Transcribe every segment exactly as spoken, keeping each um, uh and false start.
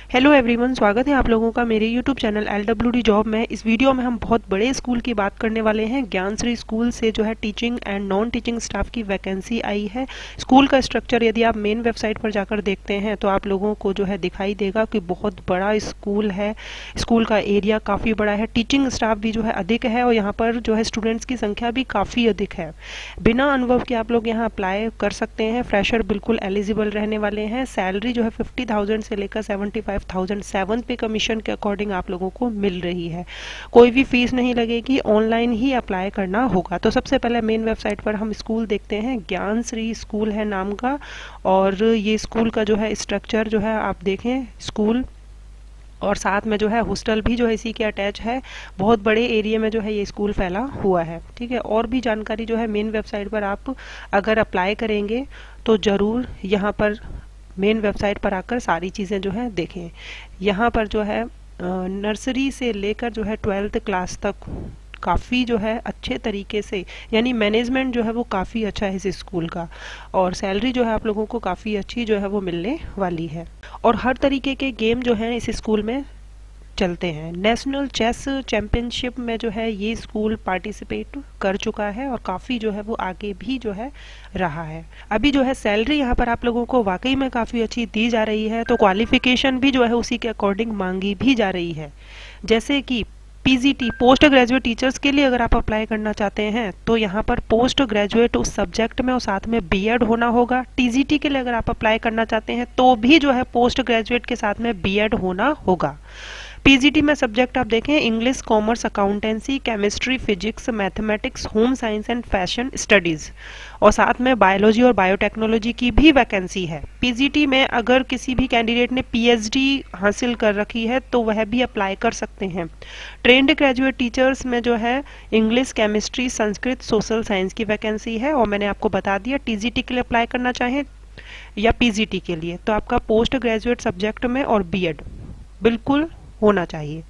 Hello everyone, स्वागत है आप लोगों का मेरे YouTube channel L W D job में। इस वीडियो में हम बहुत बड़े स्कूल की बात करने वाले हैं। ज्ञानश्री स्कूल से जो है teaching and non teaching staff की वैकेंसी आई है। स्कूल का स्ट्रक्चर यदि आप मेन वेबसाइट पर जाकर देखते हैं तो आप लोगों को जो है दिखाई देगा कि बहुत बड़ा स्कूल है। स्कूल का एरिया काफ़ी बड़ा है, टीचिंग स्टाफ भी जो है अधिक है और यहाँ पर जो है स्टूडेंट्स की संख्या भी काफ़ी अधिक है। बिना अनुभव के आप लोग यहाँ अप्लाई कर सकते हैं। फ्रेशर बिल्कुल एलिजिबल रहने वाले हैं। सैलरी जो है फिफ्टी थाउजेंड से लेकर seventy five thousand seven pay commission के अकॉर्डिंग आप लोगों को मिल रही है। कोई भी फीस नहीं लगेगी, ऑनलाइन ही अप्लाई करना होगा। तो सबसे पहले मेन वेबसाइट पर हम स्कूल देखते हैं। ज्ञानश्री स्कूल है नाम का, और ये स्कूल का जो है स्ट्रक्चर जो है आप देखें, स्कूल और साथ में जो है हॉस्टल भी जो है इसी के अटैच है। बहुत बड़े एरिया में जो है ये स्कूल फैला हुआ है। ठीक है, और भी जानकारी जो है मेन वेबसाइट पर आप अगर अप्लाई करेंगे तो ज़रूर यहाँ पर मेन वेबसाइट पर आकर सारी चीज़ें जो है देखें। यहाँ पर जो है नर्सरी से लेकर जो है ट्वेल्थ क्लास तक काफ़ी जो है अच्छे तरीके से, यानी मैनेजमेंट जो है वो काफ़ी अच्छा है इस स्कूल का, और सैलरी जो है आप लोगों को काफ़ी अच्छी जो है वो मिलने वाली है। और हर तरीके के गेम जो हैं इस स्कूल में चलते हैं। नेशनल चेस चैंपियनशिप में जो है ये स्कूल पार्टिसिपेट कर चुका है और काफ़ी जो है वो आगे भी जो है रहा है। अभी जो है सैलरी यहाँ पर आप लोगों को वाकई में काफ़ी अच्छी दी जा रही है। तो क्वालिफिकेशन भी जो है उसी के अकॉर्डिंग मांगी भी जा रही है। जैसे कि पीजीटी पोस्ट ग्रेजुएट टीचर्स के लिए अगर आप अप्लाई करना चाहते हैं तो यहाँ पर पोस्ट ग्रेजुएट उस सब्जेक्ट में और साथ में बीएड होना होगा। टीजीटी के लिए अगर आप अप्लाई करना चाहते हैं तो भी जो है पोस्ट ग्रेजुएट के साथ में बीएड होना होगा। पीजीटी में सब्जेक्ट आप देखें, English, commerce, accountancy, chemistry, physics, mathematics, home science and fashion studies, और साथ में बायोलॉजी और बायोटेक्नोलॉजी की भी वैकेंसी है। पीजीटी में अगर किसी भी कैंडिडेट ने पीएचडी हासिल कर रखी है तो वह भी अप्लाई कर सकते हैं। ट्रेंड ग्रेजुएट टीचर्स में जो है English, chemistry, Sanskrit, social science की वैकेंसी है। और मैंने आपको बता दिया, टीजीटी के लिए अप्लाई करना चाहें या पीजीटी के लिए तो आपका पोस्ट ग्रेजुएट सब्जेक्ट में और बीएड बिल्कुल होना चाहिए।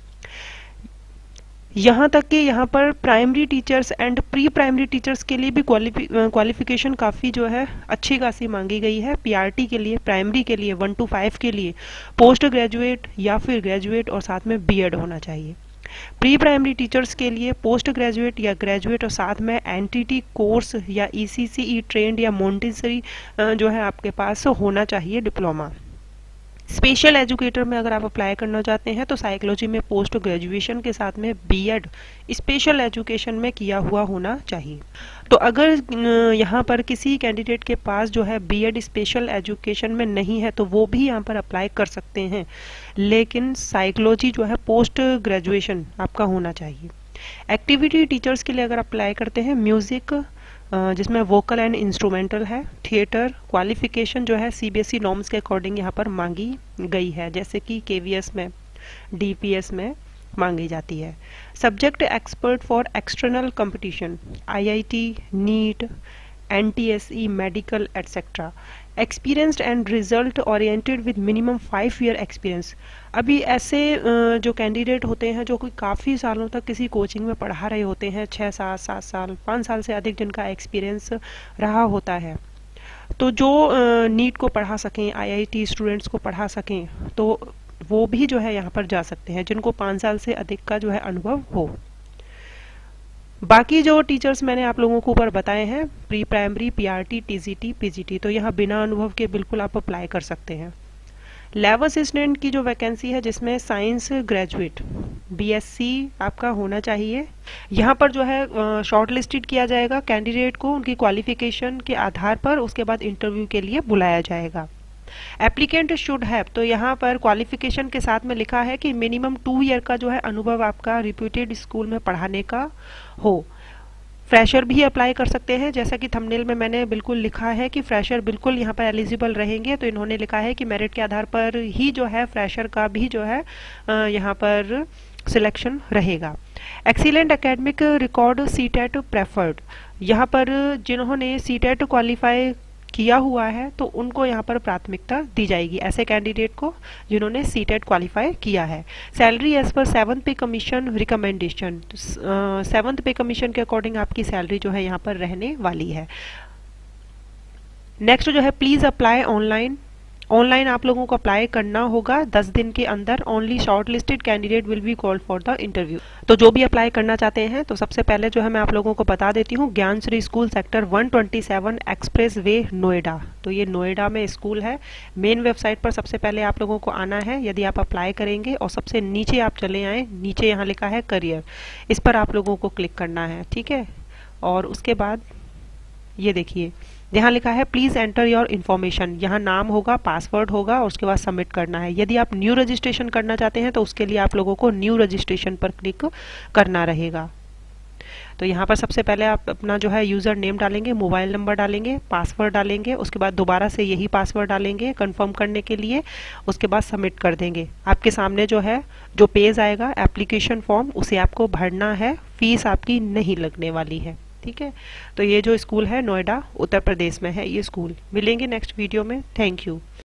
यहाँ तक कि यहाँ पर primary teachers and pre primary teachers के लिए भी क्वालिफिकेशन काफ़ी जो है अच्छी खासी मांगी गई है। पीआरटी के लिए, प्राइमरी के लिए, वन टू फाइव के लिए पोस्ट ग्रेजुएट या फिर ग्रेजुएट और साथ में बीएड होना चाहिए। प्री प्राइमरी टीचर्स के लिए पोस्ट ग्रेजुएट या ग्रेजुएट और साथ में एनटीटी कोर्स या ईसीसीई ट्रेंड या मोंटेसरी जो है आपके पास होना चाहिए, डिप्लोमा। स्पेशल एजुकेटर में अगर आप अप्लाई करना चाहते हैं तो साइकोलॉजी में पोस्ट ग्रेजुएशन के साथ में बीएड स्पेशल एजुकेशन में किया हुआ होना चाहिए। तो अगर यहाँ पर किसी कैंडिडेट के पास जो है बीएड स्पेशल एजुकेशन में नहीं है तो वो भी यहाँ पर अप्लाई कर सकते हैं, लेकिन साइकोलॉजी जो है पोस्ट ग्रेजुएशन आपका होना चाहिए। एक्टिविटी टीचर्स के लिए अगर अप्लाई करते हैं, म्यूजिक जिसमें वोकल एंड इंस्ट्रूमेंटल है, थिएटर, क्वालिफिकेशन जो है सीबीएसई नॉर्म्स के अकॉर्डिंग यहाँ पर मांगी गई है, जैसे कि केवीएस में, डीपीएस में मांगी जाती है। Subject expert for external competition, IIT, NEET, NTSE, medical etcetera. Experienced and result oriented with minimum five year experience. अभी ऐसे जो कैंडिडेट होते हैं जो कि काफ़ी सालों तक किसी कोचिंग में पढ़ा रहे होते हैं, छः सात सात साल पाँच साल से अधिक जिनका एक्सपीरियंस रहा होता है, तो जो नीट को पढ़ा सकें, आईआईटी स्टूडेंट्स को पढ़ा सकें, तो वो भी जो है यहाँ पर जा सकते हैं जिनको पाँच साल से अधिक का जो है अनुभव हो। बाकी जो टीचर्स मैंने आप लोगों को ऊपर बताए हैं, pre primary, PRT, TGT, PGT, तो यहाँ बिना अनुभव के बिल्कुल आप अप्लाई कर सकते हैं। लैब असिस्टेंट की जो वैकेंसी है जिसमें साइंस ग्रेजुएट बीएससी आपका होना चाहिए। यहाँ पर जो है शॉर्ट लिस्टेड किया जाएगा कैंडिडेट को उनकी क्वालिफिकेशन के आधार पर, उसके बाद इंटरव्यू के लिए बुलाया जाएगा। एप्लीकेंट शुड हैव, तो यहाँ पर क्वालिफिकेशन के साथ में लिखा है कि मिनिमम टू ईयर का जो है अनुभव आपका रिप्यूटेड स्कूल में पढ़ाने का हो। फ्रेशर भी अप्लाई कर सकते हैं, जैसा कि थंबनेल में मैंने बिल्कुल लिखा है कि फ्रेशर बिल्कुल यहाँ पर एलिजिबल रहेंगे। तो इन्होंने लिखा है कि मेरिट के आधार पर ही जो है फ्रेशर का भी जो है यहाँ पर सिलेक्शन रहेगा। Excellent academic record, CTET preferred, यहाँ पर जिन्होंने सीटेट क्वालिफाई किया हुआ है तो उनको यहाँ पर प्राथमिकता दी जाएगी, ऐसे कैंडिडेट को जिन्होंने सीटेट क्वालिफाई किया है। Salary as per seventh pay commission recommendation, seventh pay commission के अकॉर्डिंग आपकी सैलरी जो है यहाँ पर रहने वाली है। नेक्स्ट जो है, प्लीज अप्लाई ऑनलाइन ऑनलाइन आप लोगों को अप्लाई करना होगा दस दिन के अंदर। Only short listed candidate will be called for the interview. तो जो भी अप्लाई करना चाहते हैं, तो सबसे पहले जो है मैं आप लोगों को बता देती हूँ, Gyanshree school sector one twenty seven expressway Noida. तो ये नोएडा में स्कूल है। मेन वेबसाइट पर सबसे पहले आप लोगों को आना है यदि आप अप्लाई करेंगे, और सबसे नीचे आप चले आए, नीचे यहाँ लिखा है करियर, इस पर आप लोगों को क्लिक करना है, ठीक है। और उसके बाद ये देखिए यहाँ लिखा है प्लीज एंटर योर इन्फॉर्मेशन। यहाँ नाम होगा, पासवर्ड होगा, और उसके बाद सबमिट करना है। यदि आप न्यू रजिस्ट्रेशन करना चाहते हैं तो उसके लिए आप लोगों को न्यू रजिस्ट्रेशन पर क्लिक करना रहेगा। तो यहाँ पर सबसे पहले आप अपना जो है यूज़र नेम डालेंगे, मोबाइल नंबर डालेंगे, पासवर्ड डालेंगे, उसके बाद दोबारा से यही पासवर्ड डालेंगे कंफर्म करने के लिए, उसके बाद सबमिट कर देंगे। आपके सामने जो है जो पेज आएगा एप्लीकेशन फॉर्म, उसे आपको भरना है। फीस आपकी नहीं लगने वाली है, ठीक है। तो ये जो स्कूल है नोएडा उत्तर प्रदेश में है ये स्कूल। मिलेंगे नेक्स्ट वीडियो में। Thank you.